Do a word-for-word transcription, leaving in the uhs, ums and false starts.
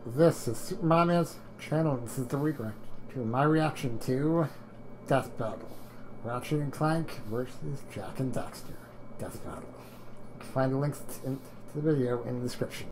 This is Supermonaman's channel, and this is the redirect to my reaction to Death Battle Ratchet Clank versus Jak and Daxter. Death Battle. You can find the links in, to the video in the description.